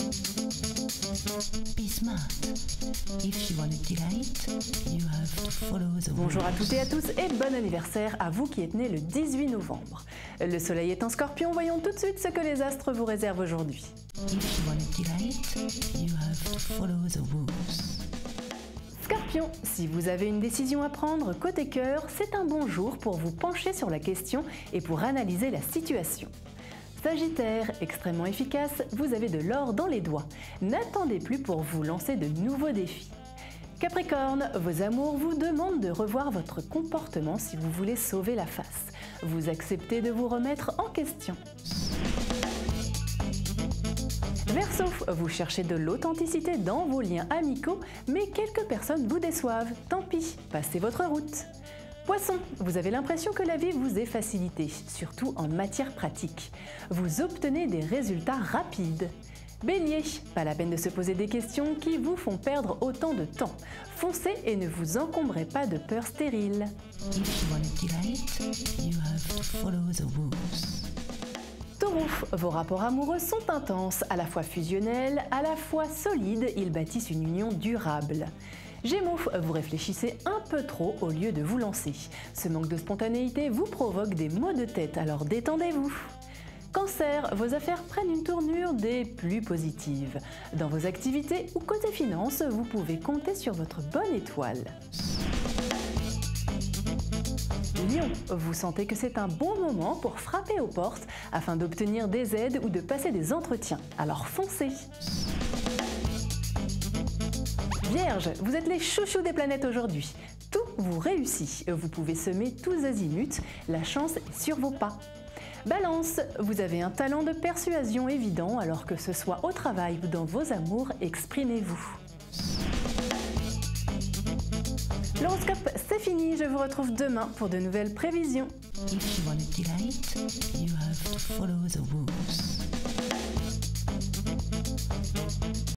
Be smart. If you want to delight, you have to follow the rules. Bonjour à toutes et à tous et bon anniversaire à vous qui êtes nés le 18 novembre. Le soleil est en scorpion, voyons tout de suite ce que les astres vous réservent aujourd'hui. If you want to delight, you have to follow the rules. Scorpion, si vous avez une décision à prendre côté cœur, c'est un bon jour pour vous pencher sur la question et pour analyser la situation. Sagittaire, extrêmement efficace, vous avez de l'or dans les doigts. N'attendez plus pour vous lancer de nouveaux défis. Capricorne, vos amours vous demandent de revoir votre comportement si vous voulez sauver la face. Vous acceptez de vous remettre en question. Verseau, vous cherchez de l'authenticité dans vos liens amicaux, mais quelques personnes vous déçoivent. Tant pis, passez votre route. Poisson, vous avez l'impression que la vie vous est facilitée, surtout en matière pratique. Vous obtenez des résultats rapides. Bélier, pas la peine de se poser des questions qui vous font perdre autant de temps. Foncez et ne vous encombrez pas de peurs stériles. If you want to delight, you have to follow the rules. Taureau, vos rapports amoureux sont intenses, à la fois fusionnels, à la fois solides, ils bâtissent une union durable. Gémeaux, vous réfléchissez un peu trop au lieu de vous lancer. Ce manque de spontanéité vous provoque des maux de tête, alors détendez-vous. Cancer, vos affaires prennent une tournure des plus positives. Dans vos activités ou côté finances, vous pouvez compter sur votre bonne étoile. Lion, vous sentez que c'est un bon moment pour frapper aux portes afin d'obtenir des aides ou de passer des entretiens. Alors foncez! Vierge, vous êtes les chouchous des planètes aujourd'hui. Tout vous réussit. Vous pouvez semer tous azimuts. La chance est sur vos pas. Balance, vous avez un talent de persuasion évident, alors que ce soit au travail ou dans vos amours, exprimez-vous. L'horoscope, c'est fini. Je vous retrouve demain pour de nouvelles prévisions. If you want to delight, you have to follow the rules.